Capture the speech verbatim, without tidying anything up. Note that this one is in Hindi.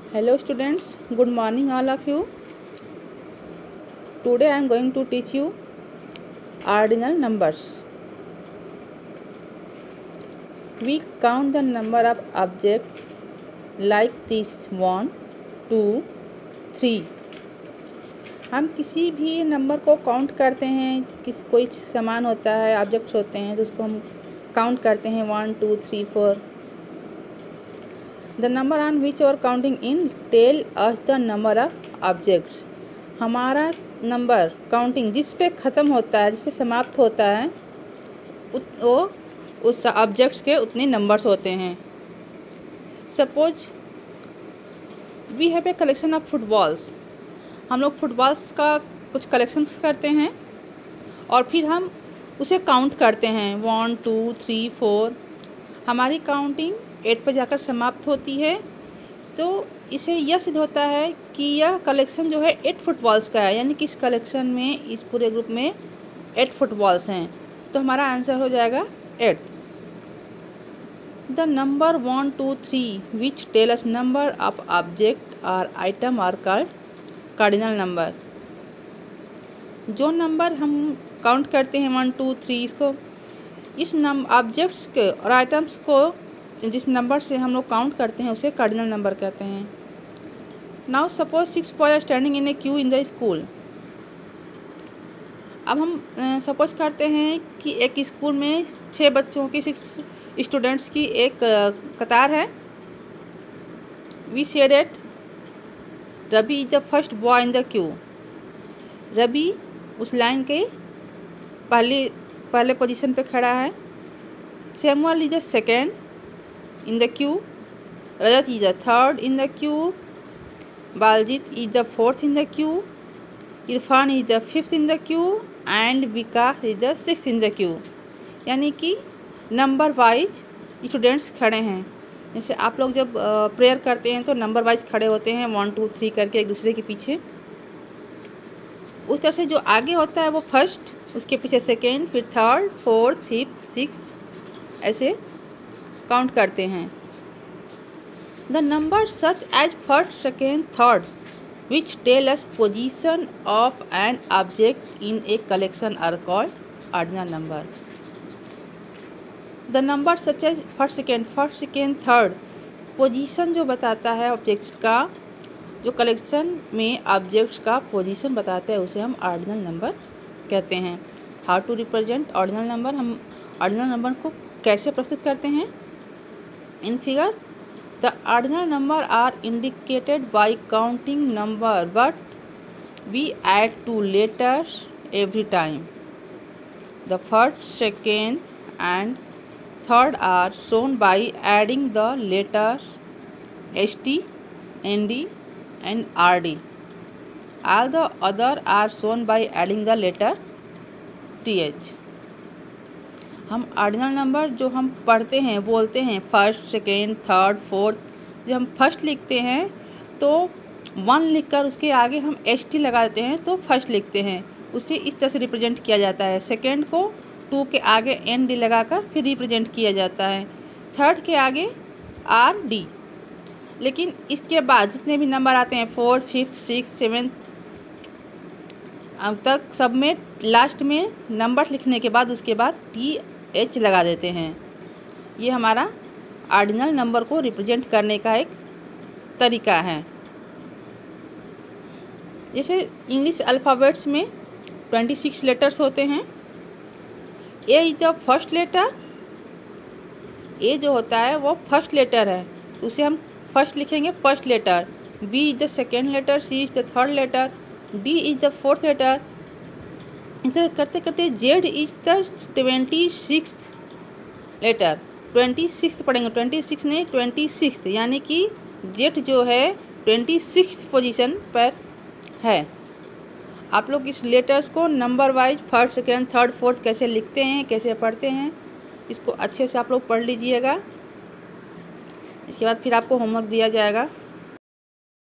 Hello students, good morning all of you. Today I am going to teach you ordinal numbers. We count the number of objects like this one, two, three. हम किसी भी नंबर को काउंट करते हैं, किस कोई सामान होता है, ऑब्जेक्ट्स होते हैं तो उसको हम काउंट करते हैं one two three four. The number on which और counting in tell us the number of objects. हमारा नंबर काउंटिंग जिस पे ख़त्म होता है, जिस पे समाप्त होता है, वो उस ऑब्जेक्ट्स के उतने नंबर्स होते हैं. Suppose we have a collection of footballs. हम लोग फुटबॉल्स का कुछ कलेक्शंस करते हैं और फिर हम उसे काउंट करते हैं वन टू थ्री फोर. हमारी काउंटिंग एट पर जाकर समाप्त होती है, तो इसे यह सिद्ध होता है कि यह कलेक्शन जो है एट फुटबॉल्स का है, यानी कि इस कलेक्शन में, इस पूरे ग्रुप में एट फुटबॉल्स हैं. तो हमारा आंसर हो जाएगा eight. The number one two three which tell us number of object और item are called cardinal number. जो नंबर हम काउंट करते हैं वन टू थ्री, इसको इस नम ऑब्जेक्ट्स के और आइटम्स को जिस नंबर से हम लोग काउंट करते हैं उसे कार्डिनल नंबर कहते हैं. Now suppose six boy are standing in a queue in the school. अब हम सपोज करते हैं कि एक स्कूल में छः बच्चों की, सिक्स स्टूडेंट्स की एक कतार है. We say that Ravi is the first boy in the queue. Ravi उस लाइन के पहले पहले पोजीशन पे खड़ा है. Samuel is the second in the queue. Rajat is the third in the queue. Baljit is the fourth in the queue. Irfan is the fifth in the queue and Vikas is the sixth in the queue. यानी कि नंबर वाइज स्टूडेंट्स खड़े हैं. जैसे आप लोग जब प्रेयर करते हैं तो नंबर वाइज खड़े होते हैं वन टू थ्री करके एक दूसरे के पीछे. उस तरह से जो आगे होता है वो फर्स्ट, उसके पीछे सेकेंड, फिर थर्ड, फोर्थ, फिफ्थ, सिक्स्थ, ऐसे काउंट करते हैं. The number such as first, second, third which tell us position of an object in a collection are called ordinal number. The number such as first, second, first, second, third position जो बताता है ऑब्जेक्ट्स का, जो कलेक्शन में ऑब्जेक्ट्स का पोजीशन बताता है, उसे हम ऑर्डिनल नंबर कहते हैं. How to represent ordinal number. हम ऑर्डिनल नंबर को कैसे प्रस्तुत करते हैं? In figure, the ordinal number are indicated by counting number, but we add two letters every time. The first, second, and third are shown by adding the letters st, nd, and rd. All the other are shown by adding the letter th. हम ऑर्डिनल नंबर जो हम पढ़ते हैं, बोलते हैं फर्स्ट, सेकेंड, थर्ड, फोर्थ, जब हम फर्स्ट लिखते हैं तो वन लिखकर उसके आगे हम एस टी लगा देते हैं तो फर्स्ट लिखते हैं. उसे इस तरह से रिप्रेजेंट किया जाता है. सेकेंड को टू के आगे एन डी लगाकर फिर रिप्रेजेंट किया जाता है. थर्ड के आगे आर डी. लेकिन इसके बाद जितने भी नंबर आते हैं फोर्थ, फिफ्थ, सिक्स, सेवेंथ तक, सब में लास्ट में नंबर लिखने के बाद उसके बाद टी एच लगा देते हैं. ये हमारा ऑर्डिनल नंबर को रिप्रेजेंट करने का एक तरीका है. जैसे इंग्लिश अल्फ़ाबेट्स में ट्वेंटी सिक्स लेटर्स होते हैं. A is the first letter. A जो होता है वो फर्स्ट लेटर है, तो उसे हम फर्स्ट लिखेंगे, first letter. B is the second letter. C is the third letter. D is the fourth letter. इस तरह करते करते Z is the twenty six letter. Twenty six पढ़ेंगे, ट्वेंटी सिक्स नहीं ट्वेंटी सिक्स, यानी कि जेड जो है ट्वेंटी सिक्स पोजीशन पर है. आप लोग इस लेटर्स को number wise first, second, third, fourth कैसे लिखते हैं, कैसे पढ़ते हैं, इसको अच्छे से आप लोग पढ़ लीजिएगा. इसके बाद फिर आपको होमवर्क दिया जाएगा.